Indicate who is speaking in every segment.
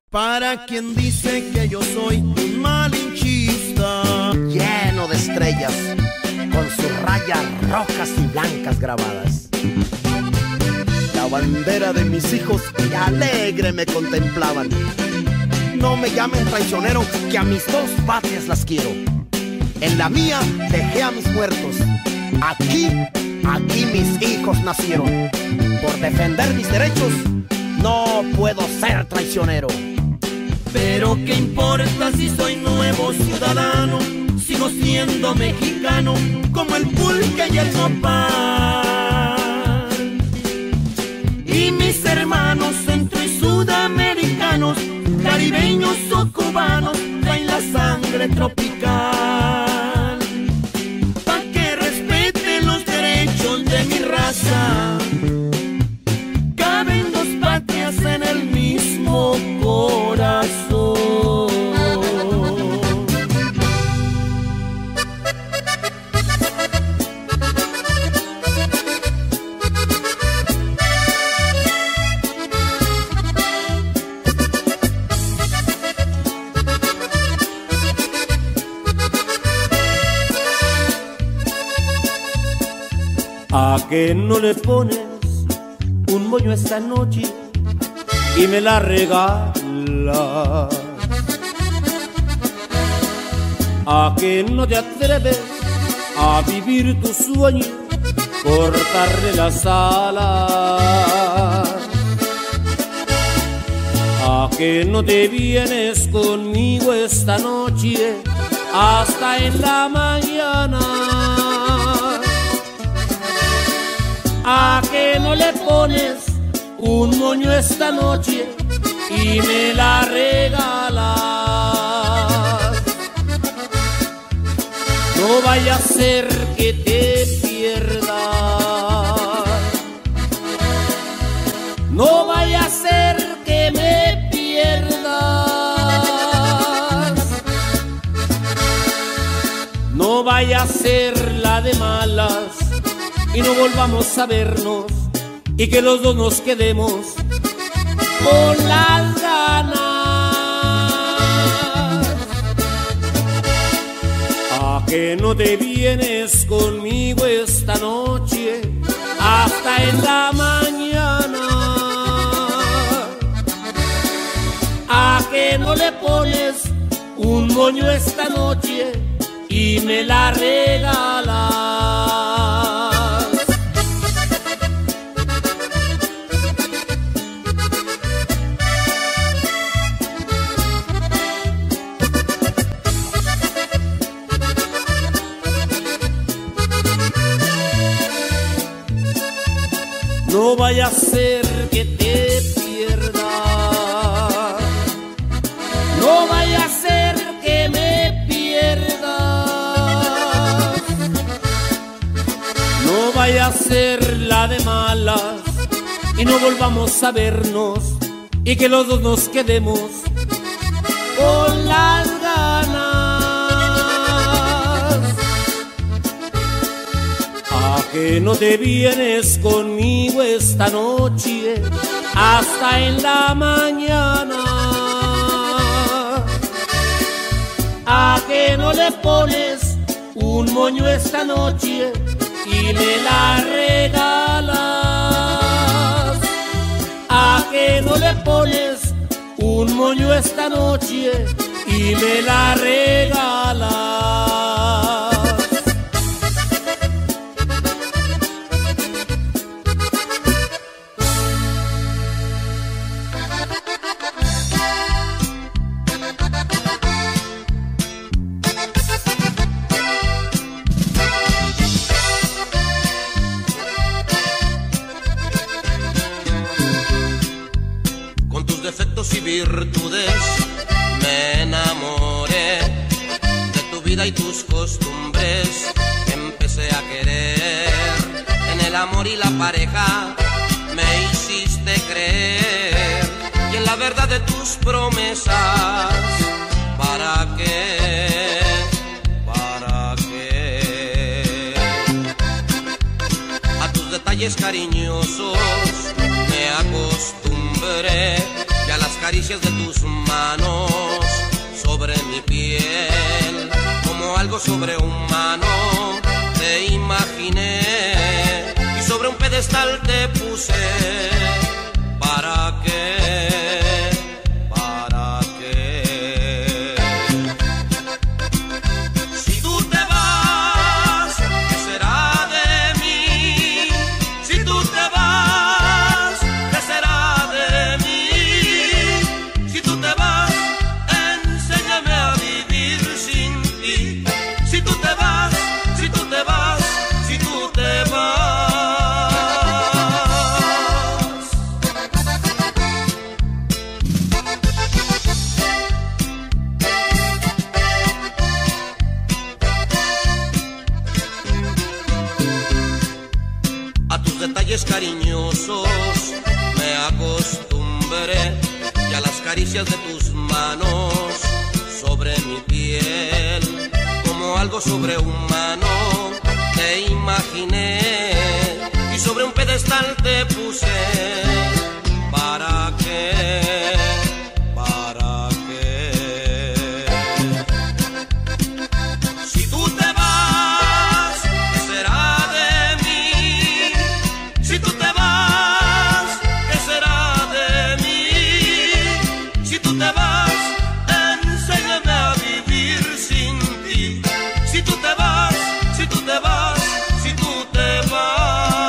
Speaker 1: Para quien dice que yo soy un malinchista,
Speaker 2: lleno de estrellas, con sus rayas rojas y blancas grabadas. La bandera de mis hijos que alegre me contemplaban. No me llamen traicionero, que a mis dos patrias las quiero. En la mía dejé a mis muertos. Aquí mis hijos nacieron. Por defender mis derechos, no puedo ser traicionero.
Speaker 1: pero qué importa si soy nuevo ciudadano, sigo siendo mexicano como el pulque y el nopal. Y mis hermanos centro y sudamericanos, caribeños o cubanos, traen la sangre tropical. Pa' que respeten los derechos de mi raza, caben dos patrias en el mismo corazón.
Speaker 3: ¿A qué no le pones un moño esta noche y me la regalas? ¿A qué no te atreves a vivir tu sueño, cortarle las alas? ¿A qué no te vienes conmigo esta noche hasta en la mañana? ¿A qué no le pones un moño esta noche y me la regalas? No vaya a ser que te pierdas, no vaya a ser que me pierdas, no vaya a ser la de malas y no volvamos a vernos y que los dos nos quedemos con las ganas. ¿A que no te vienes conmigo esta noche hasta en la mañana? ¿A que no le pones un moño esta noche y me la regalas? No vaya a ser que te pierdas, no vaya a ser que me pierdas, no vaya a ser la de malas y no volvamos a vernos y que los dos nos quedemos con las ganas. ¿A que no te vienes conmigo esta noche hasta en la mañana? ¿A que no le pones un moño esta noche y me la regalas? ¿A que no le pones un moño esta noche y me la regalas?
Speaker 4: Defectos y virtudes me enamoré de tu vida y tus costumbres, empecé a querer. En el amor y la pareja me hiciste creer, y en la verdad de tus promesas. ¿Para qué? ¿Para qué? A tus detalles cariñosos me acostumbré, y a las caricias de tus manos sobre mi piel, como algo sobrehumano te imaginé y sobre un pedestal te puse. ¿Para qué? ¿Para qué? Si tú te vas, ¿qué será de mí? Si tú te vas, ¿qué será de mí? Si tú te vas, enséñame a vivir sin ti. Si tú te vas, si tú te vas, si tú te vas. A tus detalles cariñosos me acostumbré y a las caricias de tus manos sobre mi piel, como algo sobrehumano te imaginé y sobre un pedestal te puse. ¿Para qué? ¿Para qué? Si tú te vas, ¿qué será de mí? Si tú te vas, ¿qué será de mí? Si tú te vas, enséñame a vivir sin ti. Si tú te vas, si tú te vas, si tú te vas.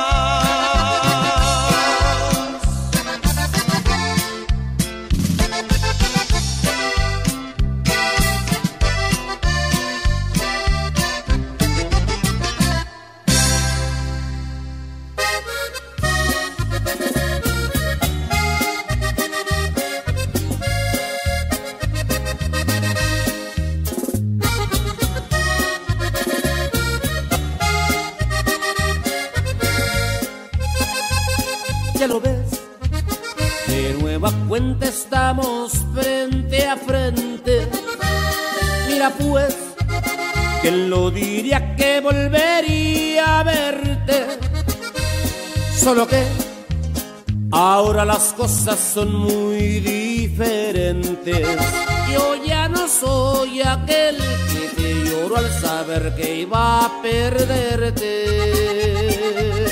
Speaker 3: Ya lo ves, de nueva cuenta estamos frente a frente. Mira pues, ¿quién lo diría que volvería a verte? Solo que ahora las cosas son muy diferentes. Yo ya no soy aquel que te lloró al saber que iba a perderte.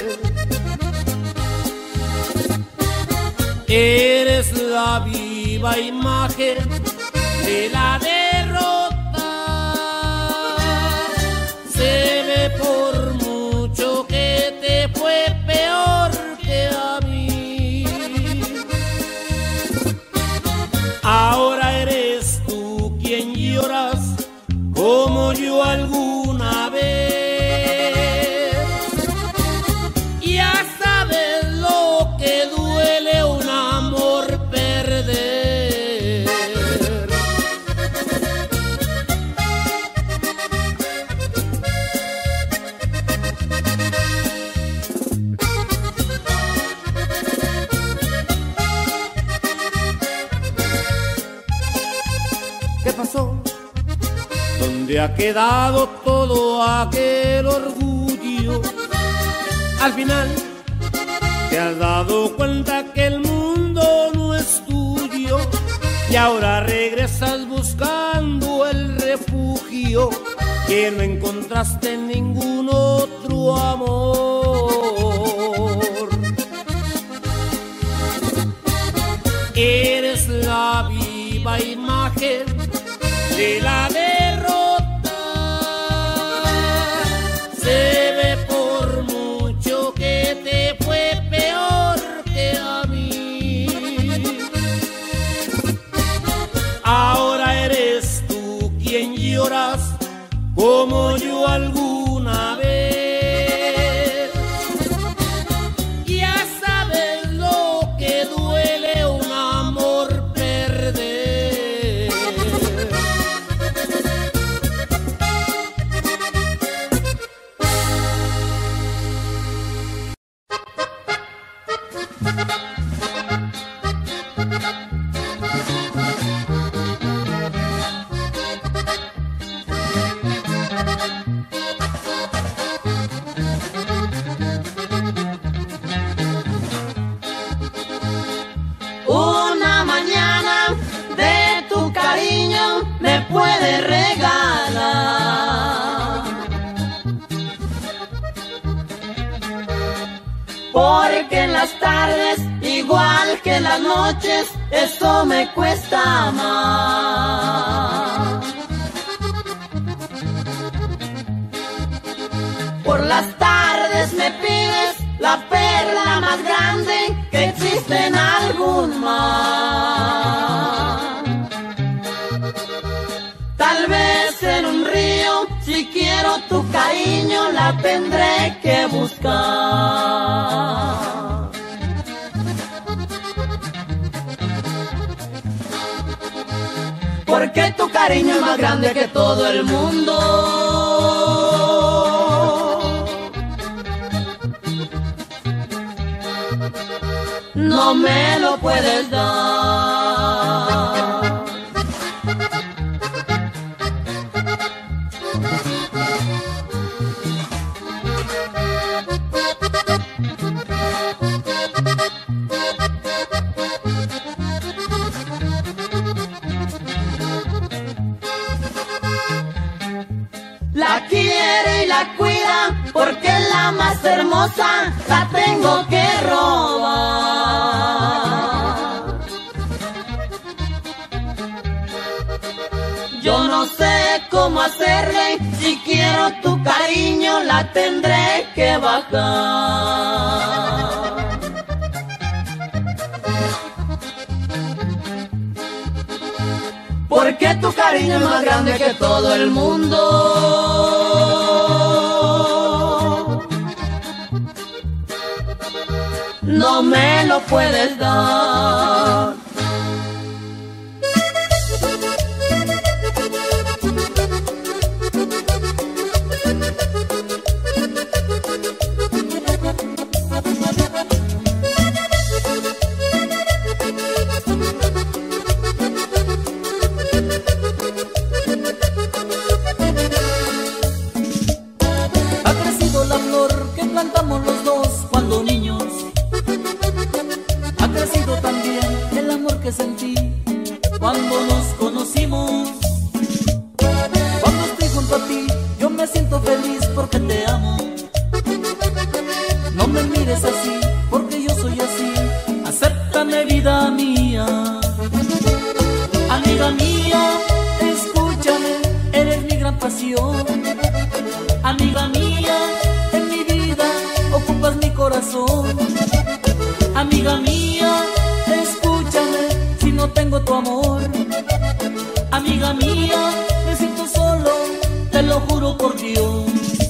Speaker 3: Eres la viva imagen de la derrota. Se ve por mucho que te fue peor que a mí. Ahora eres tú quien lloras como yo alguna vez. Ya sabes lo que duele un amor perder. ¿Qué pasó? ¿Dónde ha quedado todo aquel orgullo? Al final te has dado cuenta que el mundo no es tuyo y ahora regresas buscando el refugio que no encontraste en ningún otro amor. Eres la viva imagen de la derrota. Se ve por mucho que te fue peor que a mí. Ahora eres tú quien lloras como yo alguna vez. Ya sabes lo que duele un amor perder.
Speaker 5: me regala. Porque en las tardes, igual que en las noches, eso me cuesta más. Por las tardes me pides la perla más grande que existe en algún mar. Tal vez en un río, si quiero tu cariño, la tendré que buscar. Porque tu cariño es más grande que todo el mundo. No me lo puedes dar. La quiere y la cuida porque es la más hermosa, la tengo que robar. Yo no sé cómo hacerle, si quiero tu cariño la tendré que bajar. Porque tu cariño es más grande que todo el mundo. No me lo puedes dar.
Speaker 6: Plantamos los dos cuando niños. Ha crecido también el amor que sentí cuando nos conocimos. Cuando estoy junto a ti yo me siento feliz porque te amo. No me mires así porque yo soy así. Acéptame, vida mía. Amiga mía, escúchame, eres mi gran pasión. Amiga mía, ocupas mi corazón. Amiga mía, escúchame, si no tengo tu amor. Amiga mía, me siento solo, te lo juro por Dios.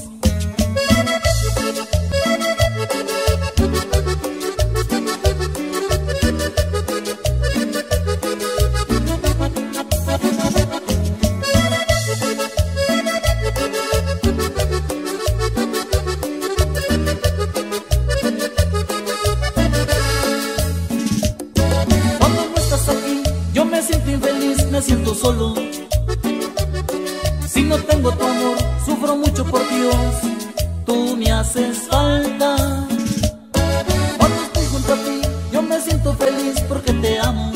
Speaker 6: Me siento solo, si no tengo tu amor, sufro mucho por Dios, tú me haces falta. Cuando estoy junto a ti, yo me siento feliz porque te amo.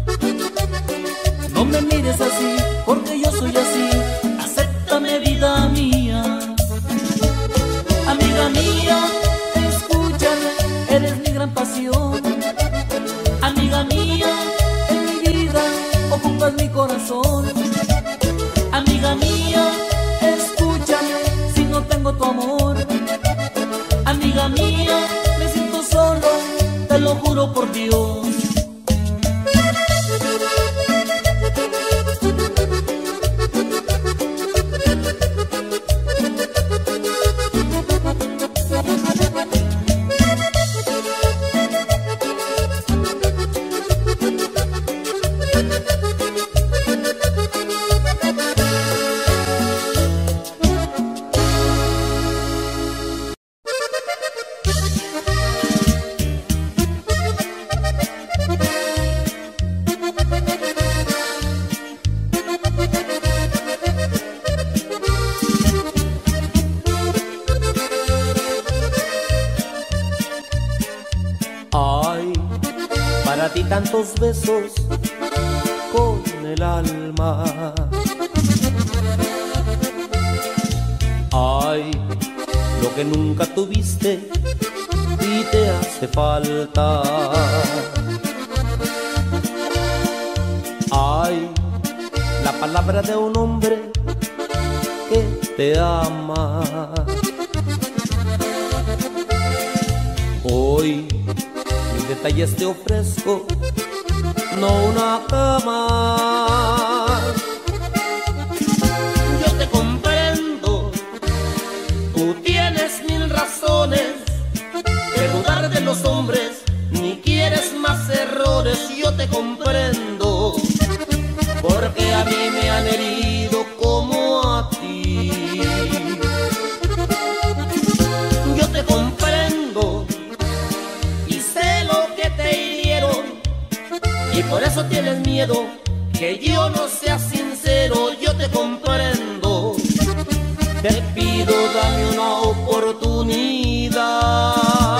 Speaker 6: No me mires así, porque yo soy así, acéptame, vida mía. Amiga mía, escúchame, eres mi gran pasión. Amiga mía, en mi vida ocupas mi corazón. Amiga mía, escúchame, si no tengo tu amor. Amiga mía, me siento solo, te lo juro por Dios.
Speaker 3: Para ti tantos besos con el alma, lo que nunca tuviste y te hace falta. Ay, la palabra de un hombre que te ama. Hoy mis detalles te ofrezco, no una cama. Yo te comprendo, tú tienes mil razones de dudar de los hombres, ni quieres más errores. Yo te comprendo, porque a mí me han herido como a ti. Yo te comprendo y sé lo que te hirieron, y por eso tienes miedo que yo no sea sincero. Yo te comprendo, te pido dame una oportunidad.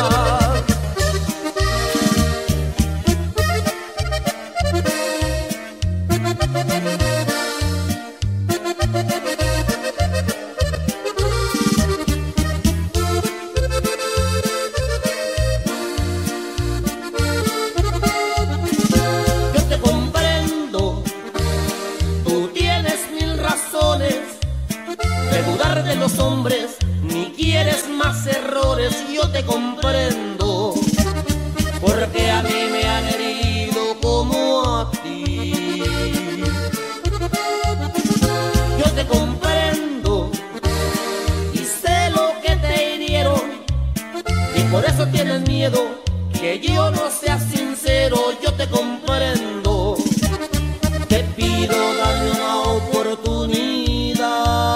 Speaker 3: Yo te comprendo, tú tienes mil razones de dudar de los hombres, ni quieres más errores. Yo te comprendo, porque a mí me han herido como a ti. Yo te comprendo y sé lo que te hirieron, y por eso tienes miedo que yo no sea sincero. Yo te comprendo, te pido dame una oportunidad.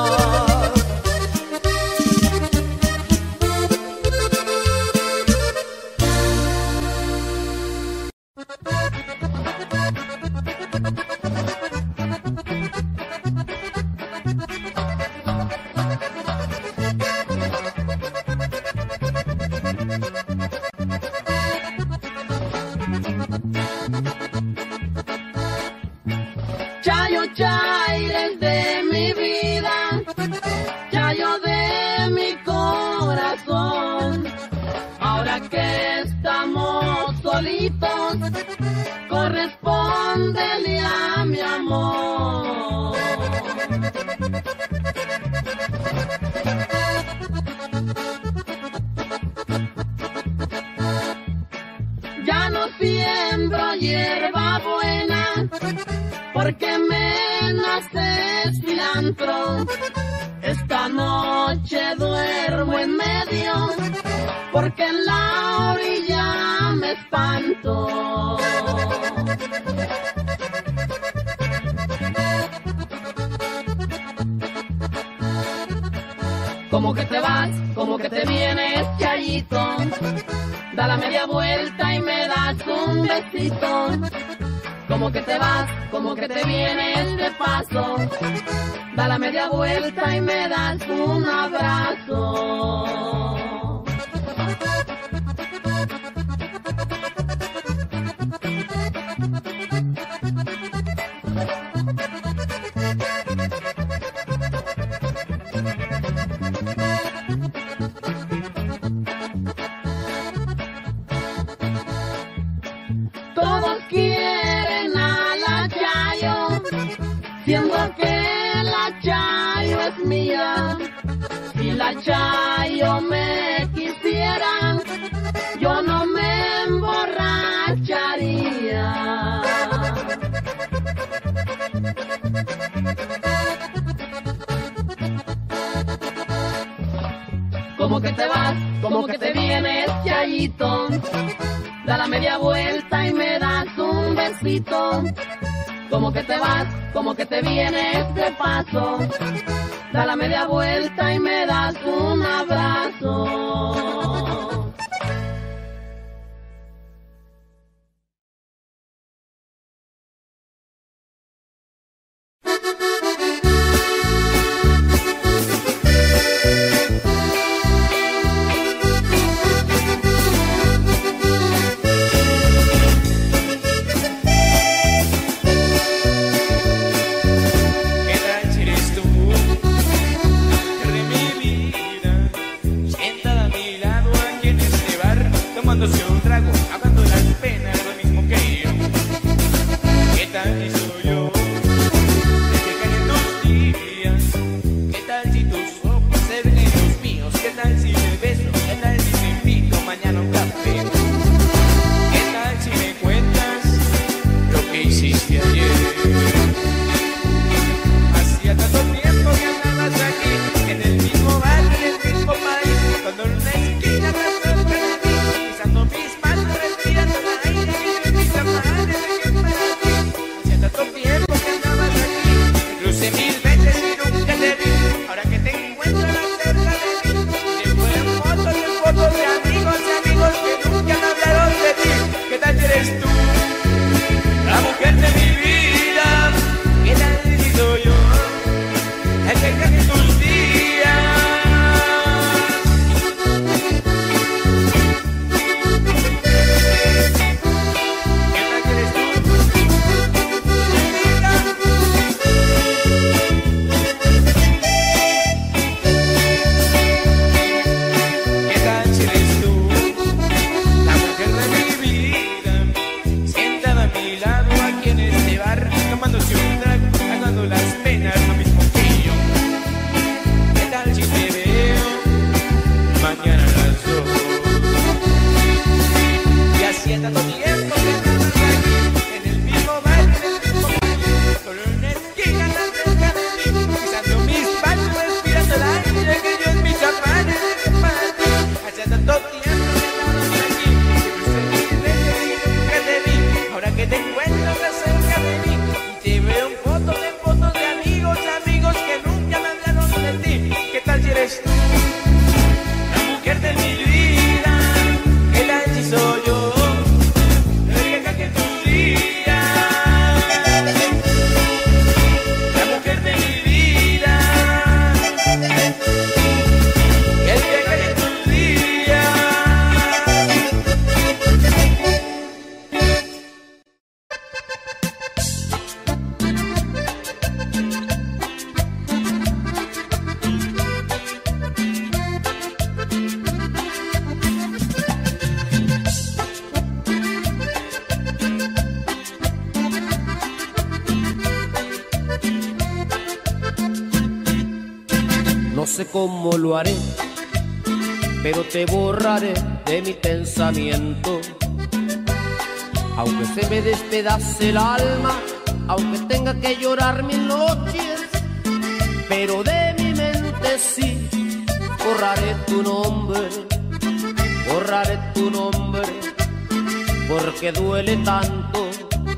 Speaker 5: Chayo, Chaires de mi vida, Chayo de mi corazón. Ahora que estamos solitos, correspóndele a mi amor. Ya no siembro hierba buena, porque me nace cilantro. Esta noche duermo en medio, porque en la orilla me espanto. Como que te vas, como que te vienes, Chayito, da la media vuelta y me das un besito. Como que te vas, como que te vienes de paso, da la media vuelta y me das un abrazo. Todos quieren a la Chayo, siendo que la Chayo es mía. Si la Chayo me quisiera, yo no me emborracharía. Como que te vas, como que te vienes, Chayito, da la media vuelta y me das un besito. Como que te vas, como que te vienes de paso, da la media vuelta y me das un abrazo.
Speaker 7: tal si soy yo? ¿Qué tal en tus días? ¿Qué tal si tus ojos se ven en los míos? ¿Qué tal si me beso? ¿Qué tal si te invito mañana a un café? ¿Qué tal si me cuentas lo que hiciste ayer? Hacía tanto tiempo que andabas aquí, en el mismo barrio, en el mismo país, cuando en una esquina te cerca de mí, pisando mis manos, respirando el aire, y mis amares de que para ti. Hacía tanto tiempo que andabas aquí, te crucé mil veces y nunca te vi. Ahora que te encuentro cerca de mí, te fueron fotos de amigos que nunca me hablaron de ti. ¿Qué tal si eres tú, la mujer de mi vida? ¿Qué tal si soy yo, el que cambia tus días? ¿Qué tal si eres tú, ¿qué tal si eres tú, la mujer de mi vida? Sentada a mi lado aquí en este bar, tomándose un trago, pagando las penas lo mismo que yo. ¿Qué tal si te veo mañana a las 2? Y hacía tanto tiempo que estabas aquí, en el mismo bar, en el mismo país, solo en una esquina tan cerca de mí, pisando mis pasos, respirando el aire que yo en mis zapatos dejé para ti. Hacía tanto tiempo que estabas aquí, que crucé mil veces y nunca te vi. Ahora que te encuentro cerca de mí y te veo en fotos de amigos que nunca me hablaron de ti. ¿Qué tal si eres tú, la mujer de mi vida? ¿Qué tal si soy yo, el que cambia tus días? La mujer de mi vida, el que cambia tus días.
Speaker 3: No sé cómo lo haré, pero te borraré de mi pensamiento. Aunque se me despedace el alma, aunque tenga que llorar mil noches, pero de mi mente sí borraré tu nombre, porque duele tanto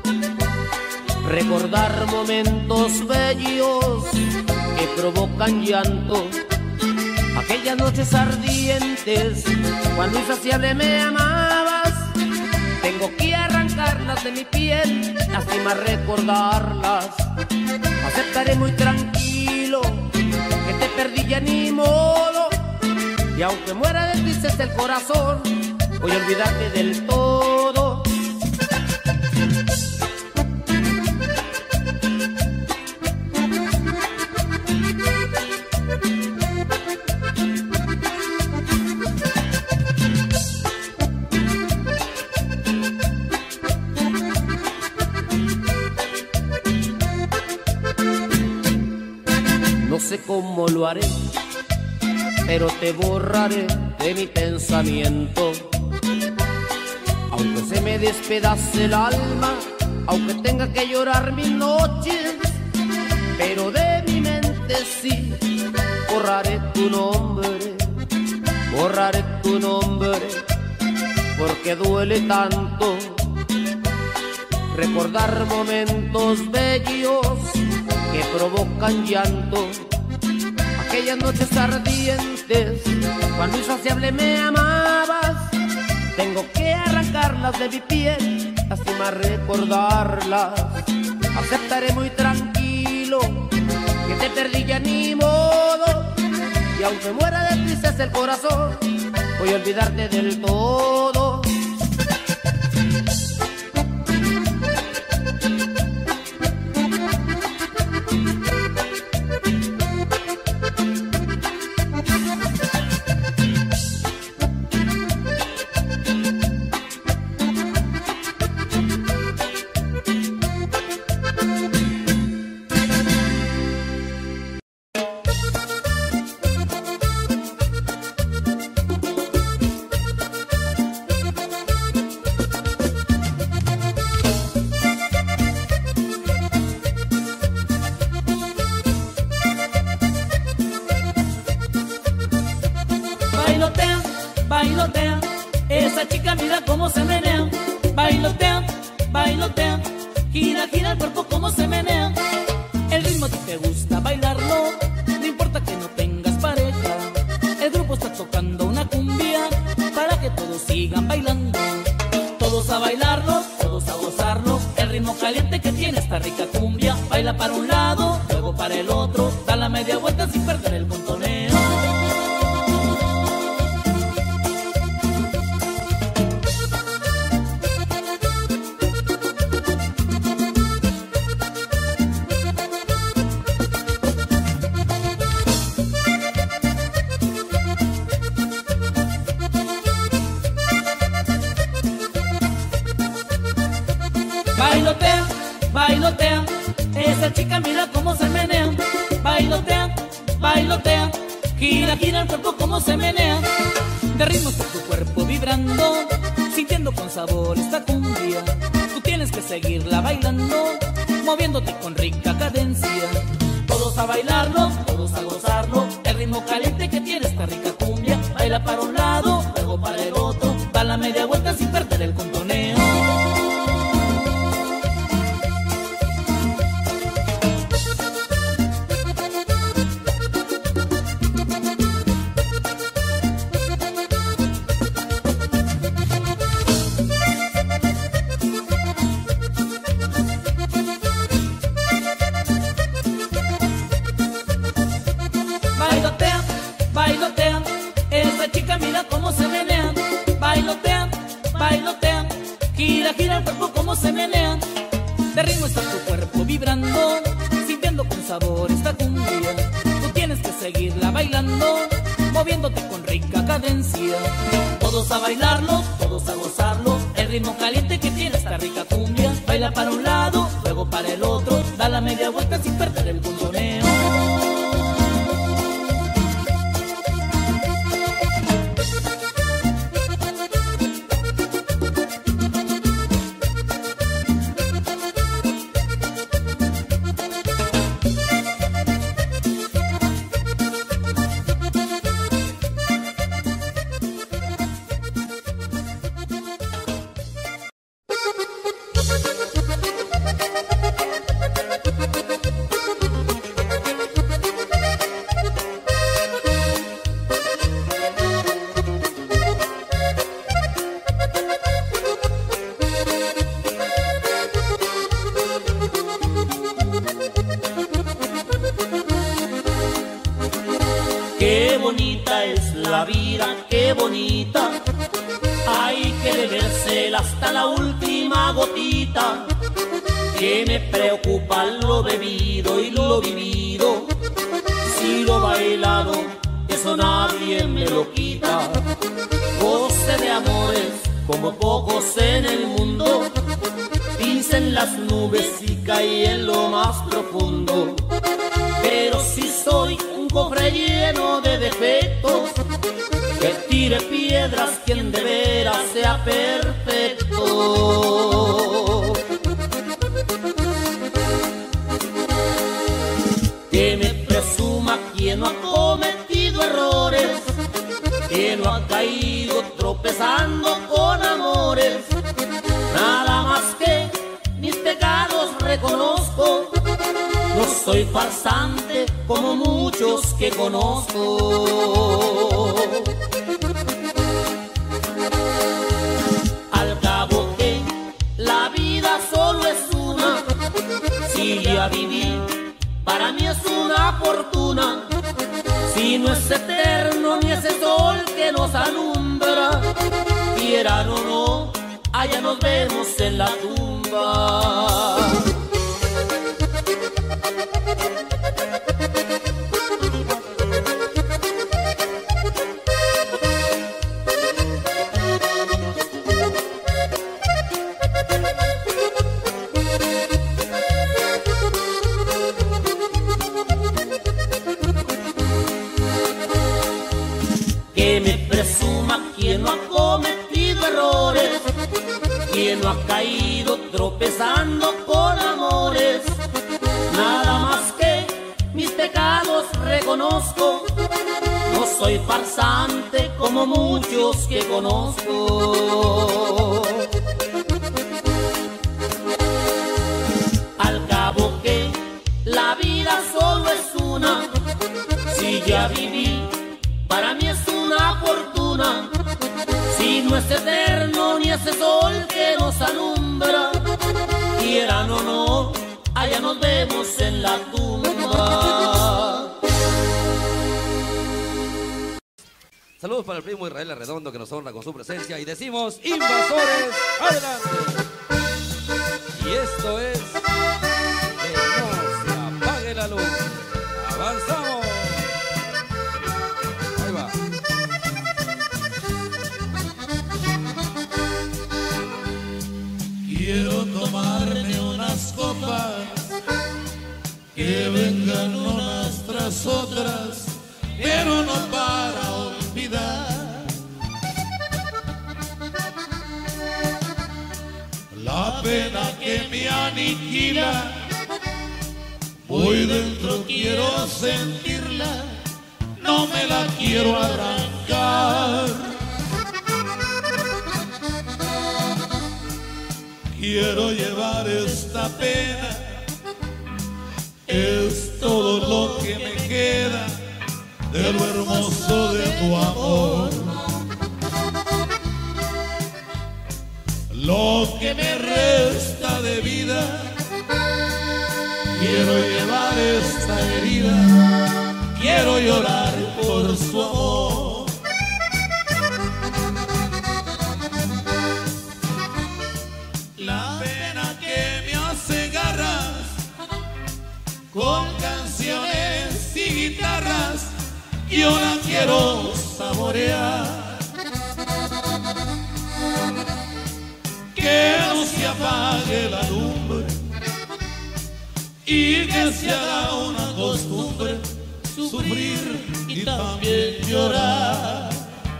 Speaker 3: recordar momentos bellos que provocan llanto. Aquellas noches ardientes, cuando insaciable me amabas, tengo que arrancarlas de mi piel, lastima recordarlas. Aceptaré muy tranquilo que te perdí, ya ni modo, y aunque muera de tristeza el corazón, voy a olvidarte del todo. No sé cómo lo haré, pero te borraré de mi pensamiento. Aunque se me despedace el alma, aunque tenga que llorar mil noches, pero de mi mente sí borraré tu nombre, porque duele tanto recordar momentos bellos que provocan llanto. Aquellas noches ardientes, cuando insaciable me amabas, tengo que arrancarlas de mi piel, lastima recordarlas. Aceptaré muy tranquilo que te perdí, ya ni modo, y aunque muera de tristeza el corazón, voy a olvidarte del todo.
Speaker 6: Bailotea, bailotea, esa chica mira cómo se menea. Bailotea, bailotea, gira, gira el cuerpo como se menea. El ritmo a ti te gusta bailarlo, no importa que no tengas pareja. El grupo está tocando una cumbia para que todos sigan bailando. Todos a bailarlo, todos a gozarlo. El ritmo caliente que tiene esta rica cumbia. Baila para un lado, luego para el otro. Da la media vuelta sin perder el contoneo. Bailotea, bailotea, esa chica mira cómo se menea. Bailotea, bailotea, gira, gira el cuerpo como se menea. De ritmo está tu cuerpo vibrando, sintiendo con sabor esta cumbia. Tú tienes que seguirla bailando, moviéndote con rica cadencia. Todos a bailarlo, todos a gozarlo. El ritmo caliente que tiene esta rica cumbia. Baila para un lado, luego para el otro. Da la media vuelta sin perder el contoneo. Bailotea, bailotea, esa chica mira cómo se menea. Bailotea, bailotea, gira, gira el cuerpo como se menea. De ritmo está tu cuerpo vibrando, sintiendo con sabor esta cumbia. Tú tienes que seguirla bailando, moviéndote con rica cadencia. Todos a bailarlo, todos a gozarlo. El ritmo caliente que tiene esta rica cumbia. Baila para un lado, luego para el otro. Da la media vuelta sin perder el contoneo.
Speaker 3: Qué bonita es la vida, qué bonita. Hay que bebérsela hasta la última gotita. Que me preocupa lo bebido y lo vivido. Si lo bailado, eso nadie me lo quita. Goce de amores como pocos en el mundo. Pince en las nubes y caí en lo más profundo. Pero si soy un cofre lleno de defectos, que tire piedras quien de veras sea perfecto. Que me presuma quien no ha cometido errores, que no ha caído tropezando con amores. Nada más que mis pecados reconozco. No soy farsante como muchos que conozco. Al cabo que la vida solo es una, si a vivir para mí es una fortuna. Si no es eterno ni ese sol que nos alumbra, quieran o no, allá nos vemos en la tumba. Que me presuma quien no ha cometido errores, quien no ha caído tropezando con amores. Nada más que mis pecados reconozco. No soy
Speaker 6: soy farsante como muchos que conozco. Al cabo que la vida solo es una, si ya viví, para mí es una fortuna. Si no es eterno ni ese sol que nos alumbra, quieran o no, allá nos vemos en la tumba.
Speaker 8: Saludos para el primo Israel Arredondo, que nos honra con su presencia, y decimos: invasores, adelante. Y esto es Que no se apague la luz. Avanzamos. Ahí va.
Speaker 9: Quiero tomarme unas copas, que vengan unas tras otras, pero no para olvidar la pena que me aniquila. Muy dentro quiero sentirla, no me la quiero arrancar. Quiero llevar esta pena, es todo lo que me queda de lo hermoso de tu amor. Lo que me resta de vida, quiero llevar esta herida, quiero llorar por su amor. La pena que me hace garras, con canciones y guitarras, yo la quiero saborear. Que no se apague la lumbre y que se haga una costumbre sufrir y también llorar.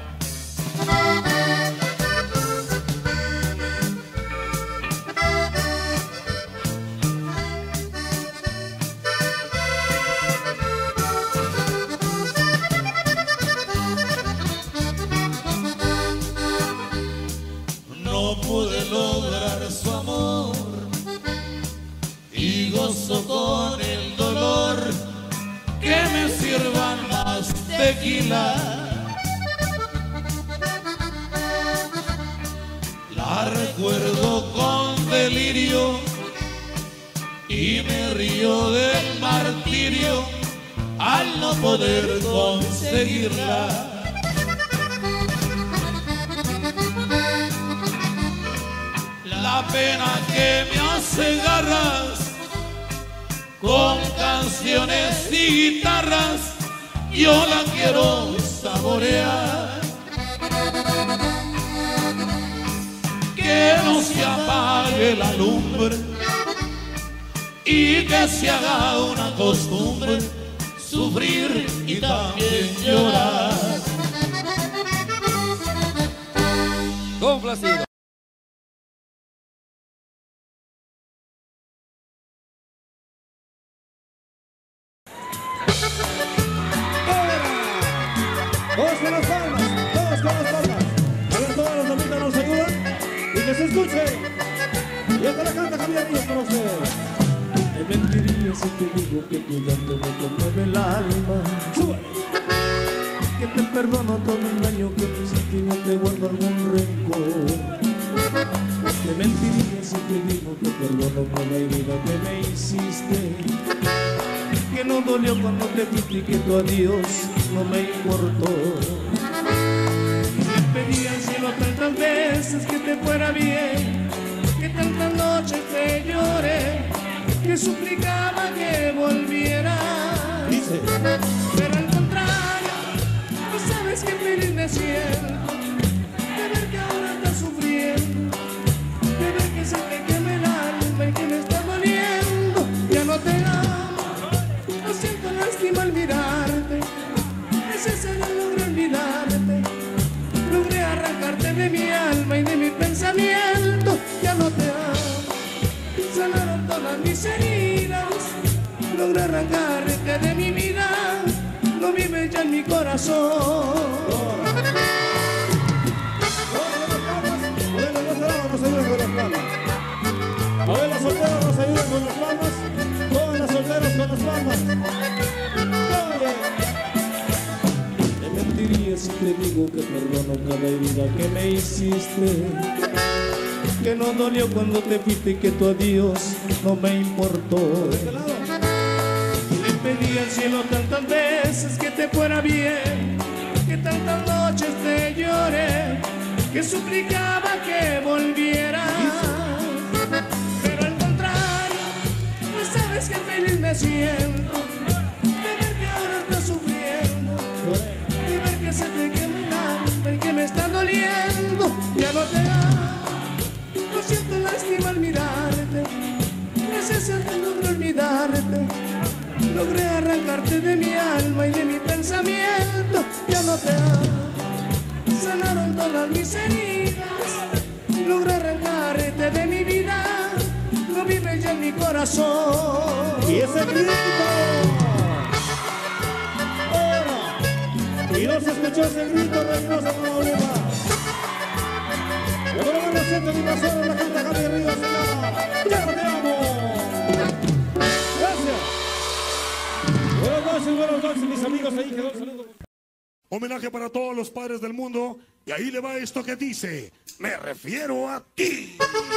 Speaker 9: No pude lograr su amor y gozo con el dolor. Que me sirvan más tequila. La recuerdo con delirio y me río del martirio al no poder conseguirla. La pena que me hace garras, con canciones y guitarras, yo la quiero saborear. Que no se apague la lumbre y que se haga una costumbre sufrir y también llorar.
Speaker 8: Complacido.
Speaker 10: Todos con las palmas, todos con las palmas. A ver, todas las damitas nos ayudan y que se escuche. Y esta la canta Javier Ríos con ustedes. Te mentiría si te digo que tu llanto me conmueve el alma. ¡Súbale! Que te perdono todo el daño que me hiciste y no te guardo algún rencor. Te mentiría si te digo que perdono por la herida que me hiciste. Que no dolió cuando te fuiste y que tu adiós no me importó. Le pedí al cielo tantas veces que te fuera bien, que tantas noches te lloré, que suplicaba que volvieras. Pero al contrario, tú sabes que feliz me siento de ver que ahora estás sufriendo, de ver que se te quema el alma y que me está doliendo. Ya no te amo, no siento lástima al mirarte. Necesario logré olvidarte, logré arrancarte de mi alma y de mi pensamiento. Ya no te amo, sanaron todas mis heridas, logré arrancarte de mi vida. No vives ya en mi corazón. corazón. A ver, las solteras nos ayudan con las palmas. Todas las solteras con las palmas. Te mentiría si te digo que perdono cada herida que me hiciste, que no dolió cuando te fuiste y que tu adiós no me importó. Le pedí al cielo tantas veces que te fuera bien, que tantas noches te lloré, que suplicaba que volvieras. Pero al contrario, no sabes que feliz me siento de ver que ahora estás sufriendo, de ver que se te quema el alma y que me está doliendo. Ya no te amo, no siento lástima al mirarte, necesito lograr olvidarte. Logré arrancarte de mi alma y de mi pensamiento. Ya no te amo, sanaron todas mis heridas. Logré arrancarte de mi vida, no vives ya en mi corazón. Y ese grito, ahora, y no se escuchó ese grito, Reynosa Tamaulipas. Yo creo que me siento mi pastor en la canta Javier Ríos, ya no te amo. Gracias. Buenas noches, mis amigos. Ahí quedó el saludo.
Speaker 11: Homenaje para todos los padres del mundo. Y ahí le va esto que dice: me refiero a ti.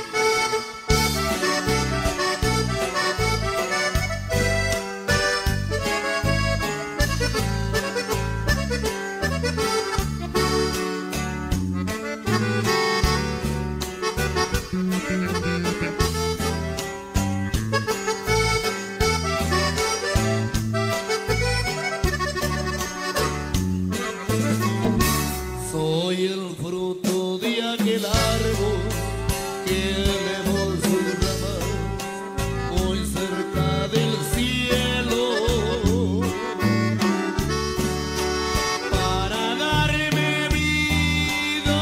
Speaker 9: Soy el fruto de aquel árbol que elevó sus ramas muy cerca del cielo para darme vida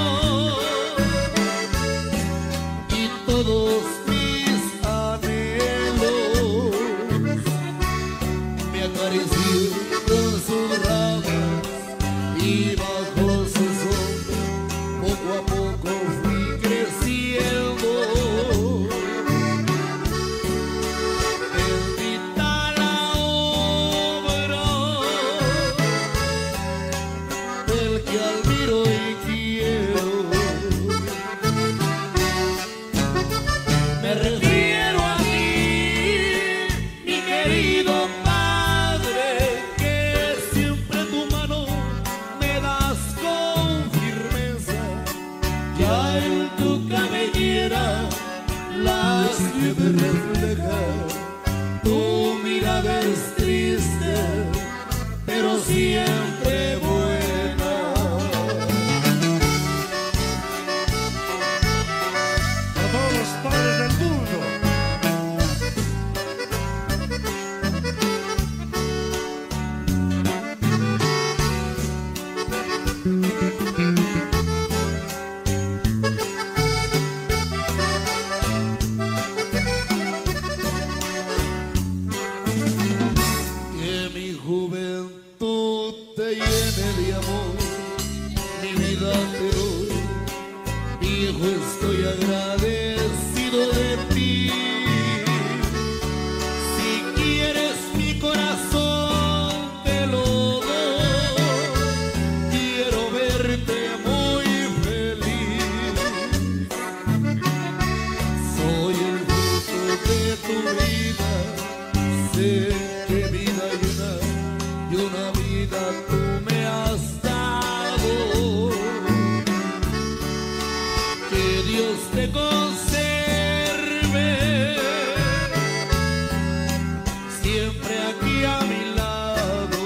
Speaker 9: y todos mis anhelos. Me acarició con sus ramas y bajo su sombra poco a poco fui creciendo. Bendita la obra del que admiro y quiero. Me refiero a ti, mi querido Padre, que siempre tu mano me das con firmeza. Ya en tu cabellera las nieves reflejan. Tu mirada es triste, pero siempre buena.
Speaker 11: A todos los padres del mundo.
Speaker 9: Que mi juventud te llene de amor, mi vida te doy, viejo estoy agradecido de ti. Si quieres mi corazón te lo doy, quiero verte muy feliz. Soy el fruto de tu vida, sé que vida y una vida tú me has dado. Que Dios te conserve siempre aquí a mi lado.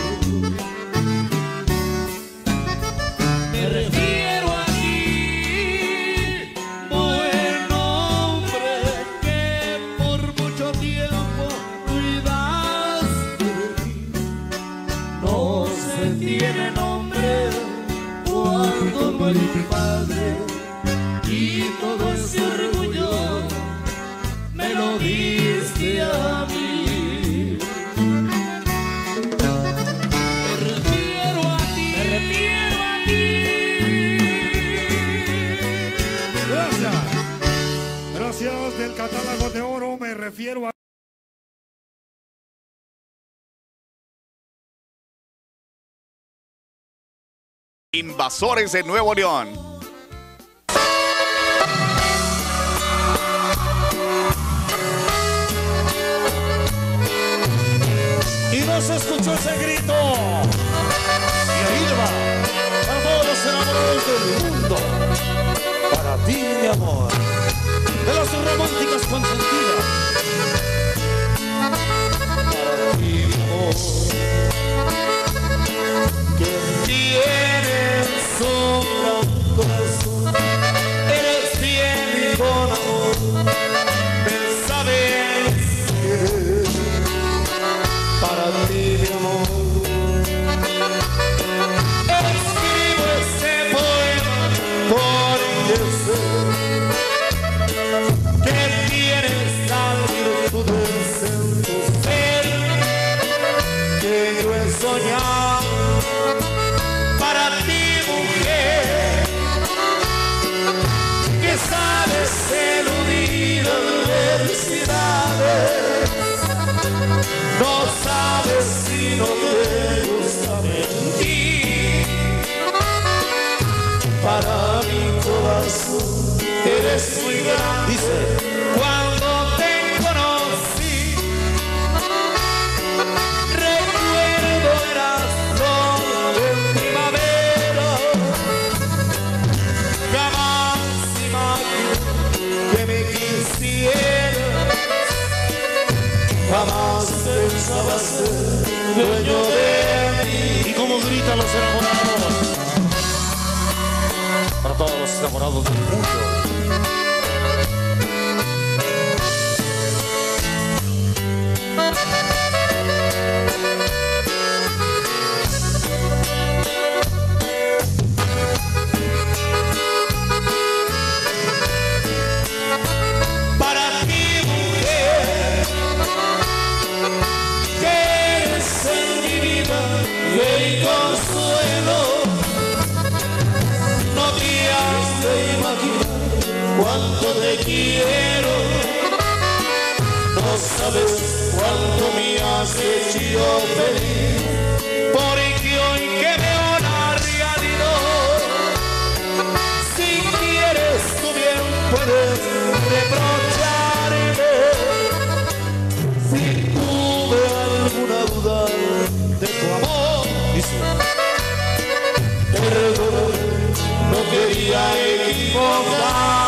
Speaker 9: Me refiero a ti, buen hombre, que por mucho tiempo cuidaste de mí. No se tiene nombre cuando no hay un padre, y todo ese orgullo me lo diste a mí. Me refiero a
Speaker 11: refiero a...
Speaker 12: Invasores de Nuevo León.
Speaker 10: Y no se escuchó ese grito. Y ahí va, para todos los enamorados del mundo. Para ti, mi amor, de las románticas consentidas. Para ti, mi amor, que tienes un gran corazón. Eres fiel con amor, me sabes querer. Para ti, mi amor, escribo ese poema porque sé que tienes la virtud en tu ser que yo he soñado. Para ti, mujer, que sabes eludir adversidades. No sabes si no te gusta mentir. Para mi corazón eres muy grande. Dice, cuando te conocí, recuerdo eras flor de primavera. Jamás imaginé que me quisieras. Jamás pensaba ser dueño de mí. Y como gritan los enamorados, para todos los enamorados del mundo. Cuánto te quiero, no sabes cuánto me has hecho feliz, porque hoy que veo la realidad, si quieres tú bien puedes reprocharme, si tuve alguna duda de tu amor, perdón, no quería equivocarme.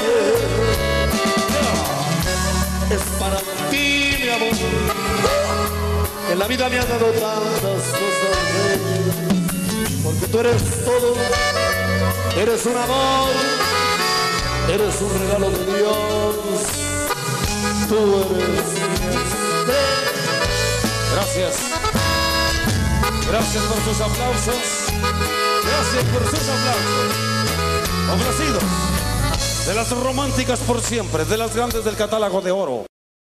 Speaker 10: Es para ti, mi amor. En la vida me has dado tantas cosas, porque tú eres todo. Eres un amor, eres un regalo de Dios. Tú eres mi estrella. Gracias. Gracias por sus aplausos. Gracias por sus aplausos. Complacidos. De las románticas por siempre, de las grandes del catálogo de oro.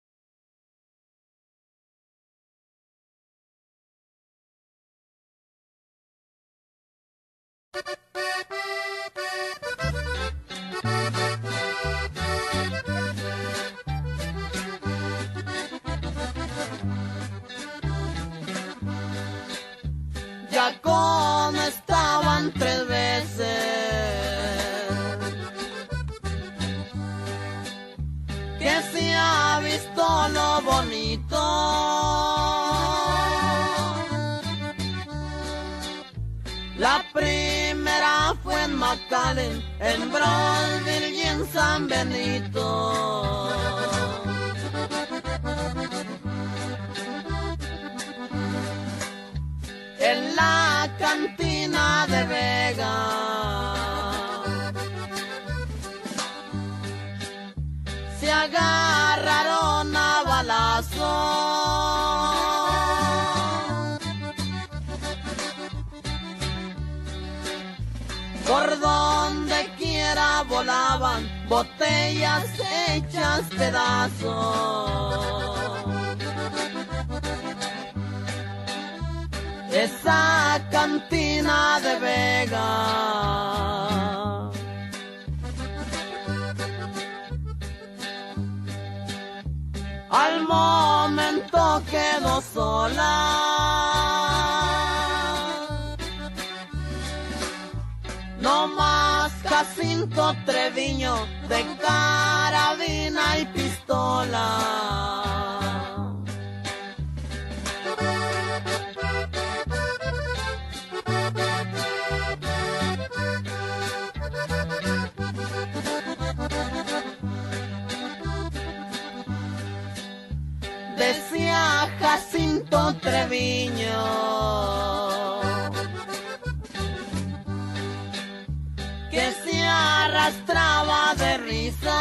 Speaker 5: Ya como estaban 3 veces, que se ha visto lo bonito. La primera fue en McAllen, en Brownsville y en San Benito. En la cantina de Vega se agarraron a balazos. Por donde quiera volaban botellas hechas pedazos. Esa cantina de Vega
Speaker 1: yo quedo sola. No más Jacinto Treviño de carabina y pistola. Decía Jacinto Treviño, que se arrastraba de risa.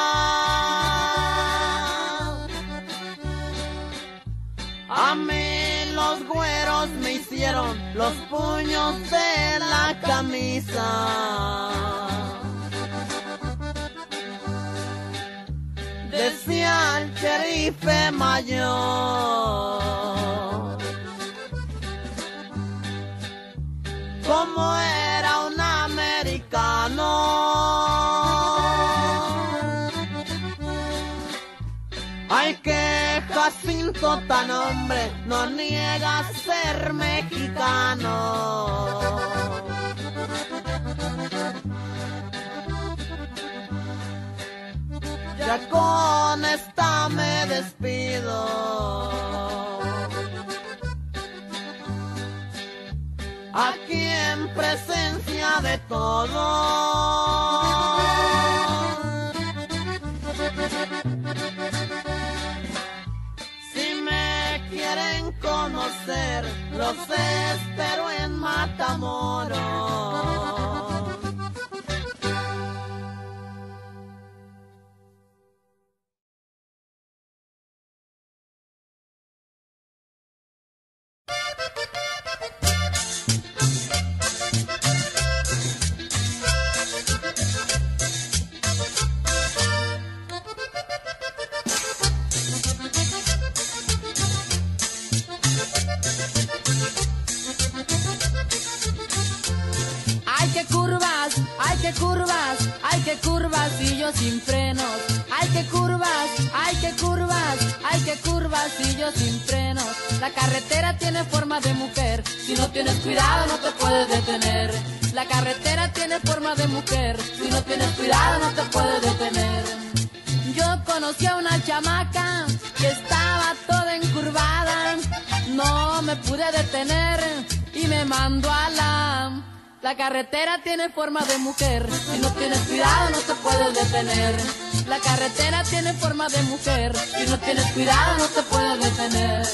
Speaker 1: A mí los güeros me hicieron los puños de la camisa. Decía el sherife mayor, como era un americano. Ay, que Jacinto tan hombre no niega ser mexicano. Ya con esta me despido. Aquí en presencia de todos. Si me quieren conocer, los espero en Matamoros.
Speaker 6: Ay qué curvas y yo sin frenos. Ay qué curvas, ay qué curvas, ay qué curvas y yo sin frenos. La carretera tiene forma de mujer, si no tienes cuidado no te puedes detener. La carretera tiene forma de mujer, si no tienes cuidado no te puedes detener. Yo conocí a una chamaca que estaba toda encurvada, no me pude detener y me mandó a la... La carretera tiene forma de mujer, si no tienes cuidado no te puedes detener. La carretera tiene forma de mujer, si no tienes cuidado no te puedes detener.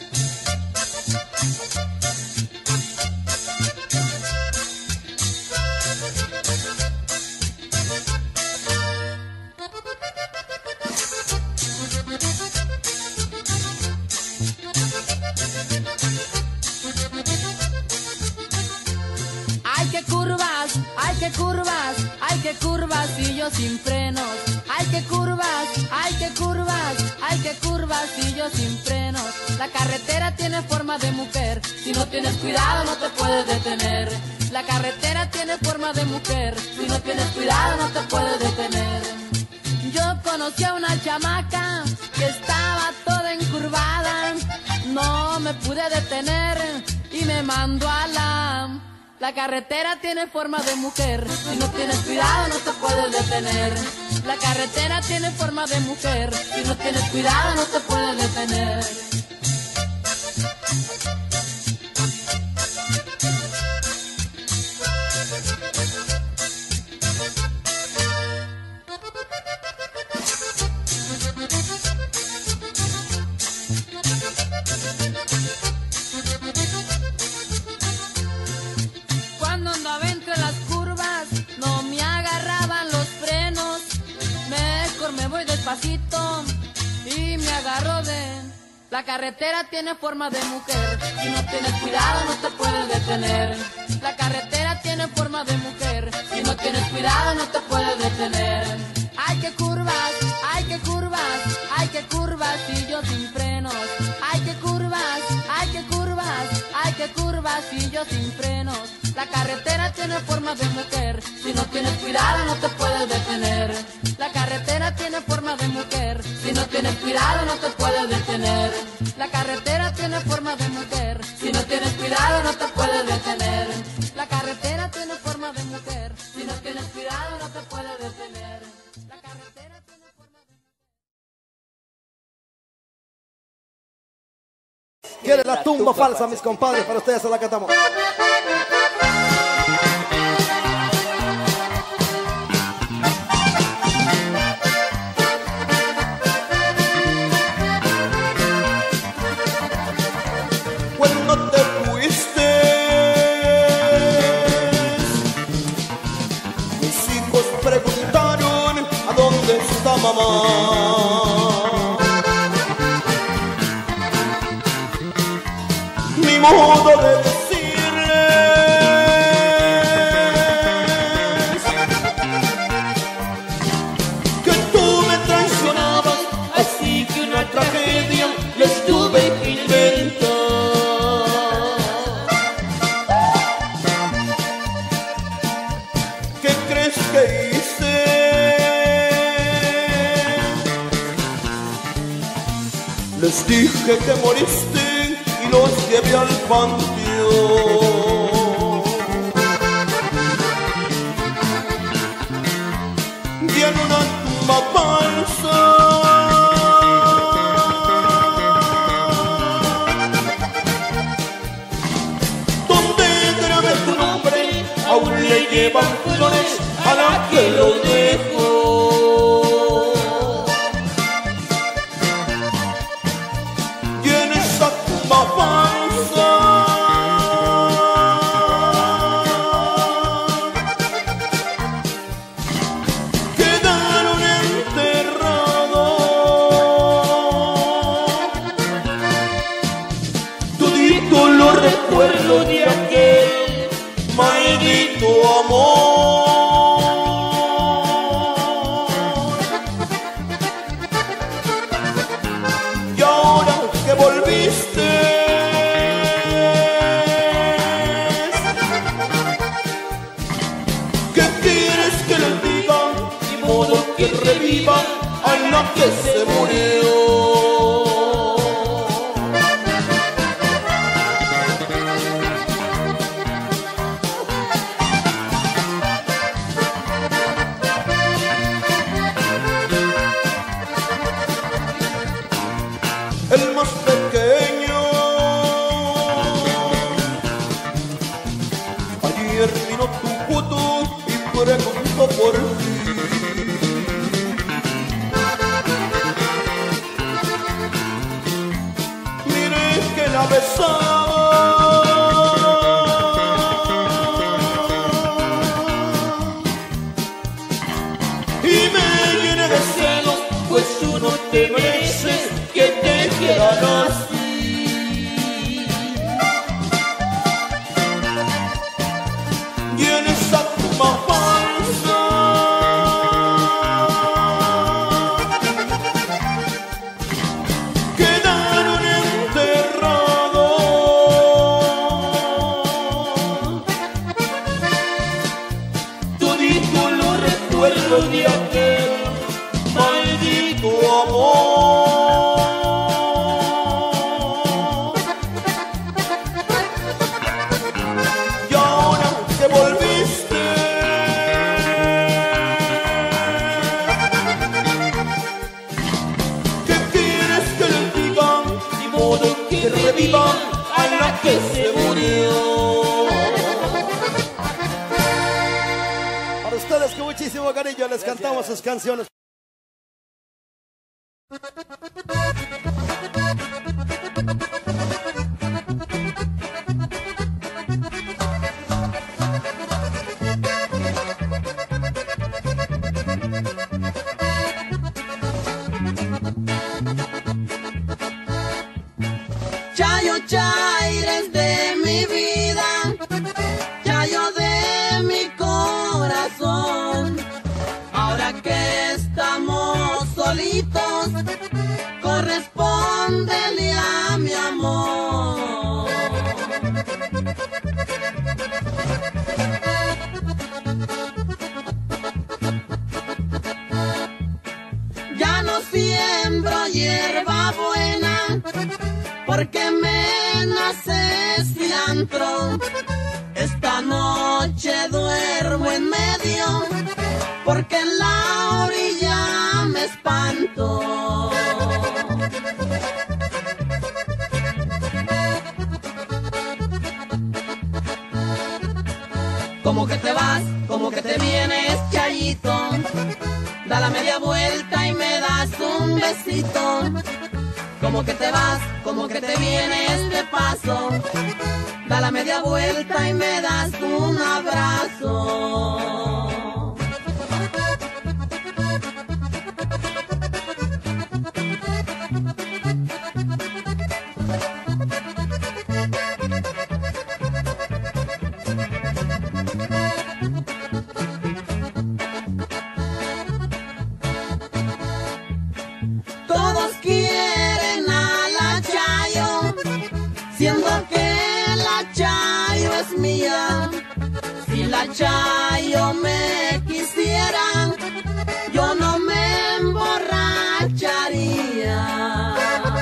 Speaker 6: Ay qué curvas y yo sin frenos. Ay qué curvas, ay qué curvas, ay qué curvas y yo sin frenos. La carretera tiene forma de mujer, si no tienes cuidado no te puedes detener. La carretera tiene forma de mujer, si no tienes cuidado no te puedes detener. Yo conocí a una chamaca que estaba toda encurvada, no me pude detener y me mandó a la... La carretera tiene forma de mujer, si no tienes cuidado no te puedes detener. La carretera tiene forma de mujer, si no tienes cuidado no te puedes detener. Y me agarró de... La carretera tiene forma de mujer, si no tienes cuidado no te puedes detener. La carretera tiene forma de mujer, si no tienes cuidado no te puedes detener. Ay qué curvas, ay qué curvas, ay qué curvas y yo sin frenos. Ay qué curvas, ay qué curvas, ay qué curvas y yo sin frenos. La carretera tiene forma de mujer, si no tienes cuidado no te puedes detener. La carretera tiene forma de mujer, si no tienes cuidado no te puedes detener. La
Speaker 5: La carretera tiene forma de mujer, si no tienes cuidado no te puedes detener. La carretera tiene forma de mujer, si no tienes cuidado no te puedes detener. La carretera tiene forma de mujer.
Speaker 2: ¿Quiere la tumba falsa, mis compadres? Para ustedes se la cantamos.
Speaker 1: Cuando te fuiste, mis hijos preguntaron a dónde está mamá. Ni modo de decirles que tú me traicionabas, así que una tragedia les tuve que inventar. ¿Qué hice? Les dije que moriste y los llevé al panteón. Y en una tumba falsa donde grabé tu nombre, aún le llevan flores a la que lo dejó. Y en esa tumba falsa quedaron enterrados. Todito lo recuerdo de aquel maldito amor. Y ahora que volviste, ¿qué quieres que les diga? Ni modo que reviva a la que se murió. El más pequeño ayer vino tu foto y preguntó por ti. Miré que la besaba y me llené de celos, pues tú no te mereces que te quieran así. Y en esa tumba falsa quedaron enterrados. Todito lo recuerdo de aquel maldito amor. Y ahora que volviste, ¿qué quieres que les diga? Ni modo que revivan a la que se murió.
Speaker 2: Para ustedes con muchísimo cariño les cantamos sus canciones.
Speaker 1: Chayo, Chaires de mi vida, Chayo de mi corazón. Ahora que estamos solitos, correspóndele a mi amor. Ya no siembro hierba buena,
Speaker 13: porque me nace cilantro. Esta noche duermo en medio, porque en la orilla me espanto. Como que te vas, como que te vienes, Chayito, da la media vuelta y me das un besito. Como que te vas, como que te vienes de paso, da la media vuelta y me das un abrazo. Todos quieren a la Chayo, siendo que la Chayo es mía. Si la Chayo me quisiera, yo no me emborracharía.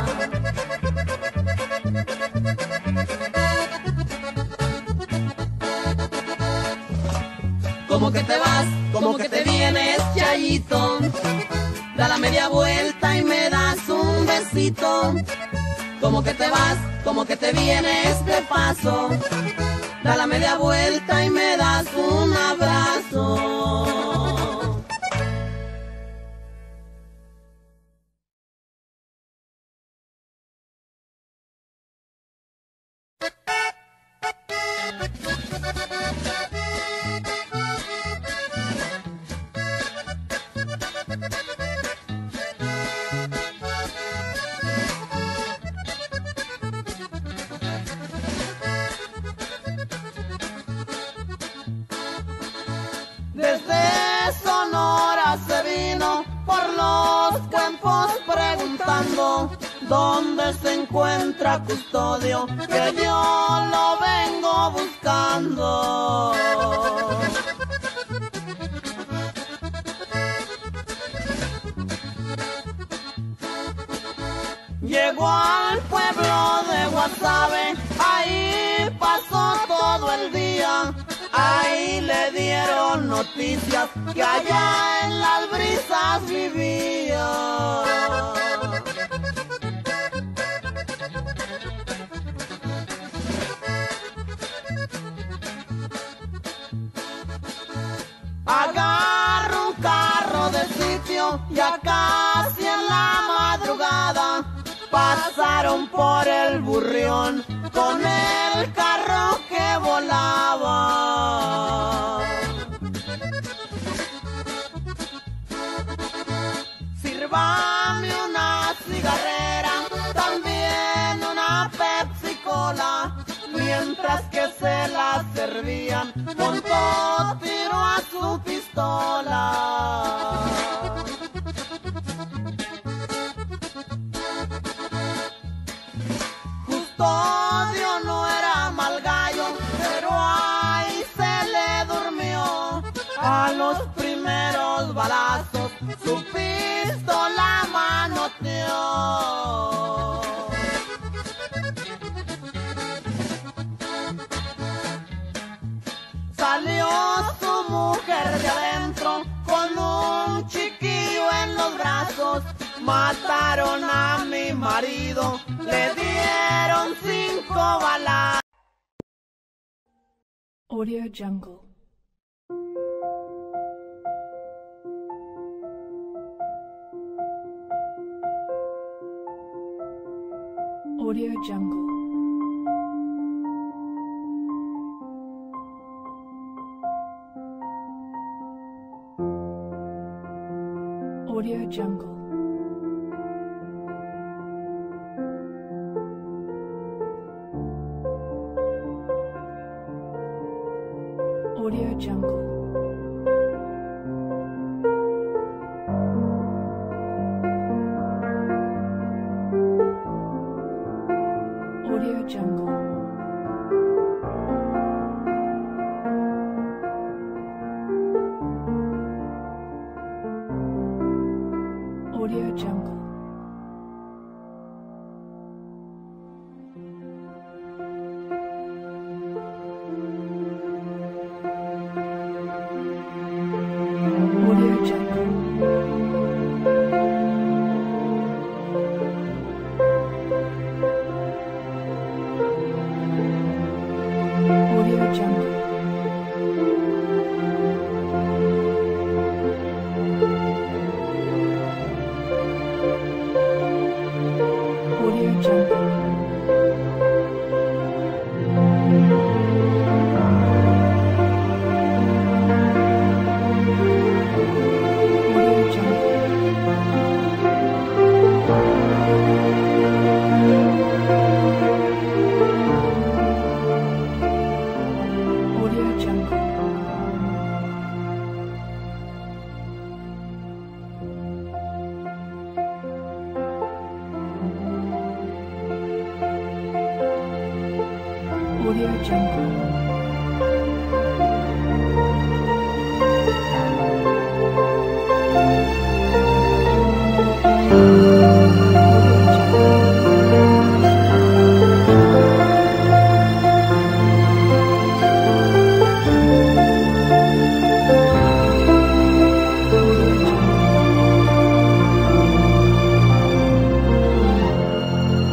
Speaker 13: Como que te vas, como que te vienes, Chayito, da la media vuelta y me das un besito. Como que te vas, como que te vienes de paso, da la media vuelta y me das un abrazo. Desde Sonora se vino por los campos preguntando dónde se encuentra Custodio, que yo lo vengo buscando. Llegó al pueblo de Guasave, ahí pasó todo el día. Ahí le dieron noticias que allá en las brisas vivía. Agarro un carro de sitio, ya casi en la madrugada pasaron por el Burrión con el carro que volaba. Sírvame una cigarrera, también una Pepsi Cola, mientras que se la servían, montó tiro a su pistola. Custodio no era mal gallo, pero ahí se le durmió. A los primeros balazos su pistola manoteó. Salió su mujer de adentro con un chiquillo en los brazos. Mataron a mi marido, le dieron 5 balas.
Speaker 14: Audio Jungle. Audio Jungle. Audio Jungle. Audio Jungle. Audio Jungle. Audio Jungle. Audio Jungle.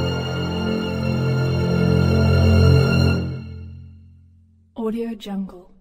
Speaker 14: Audio Jungle.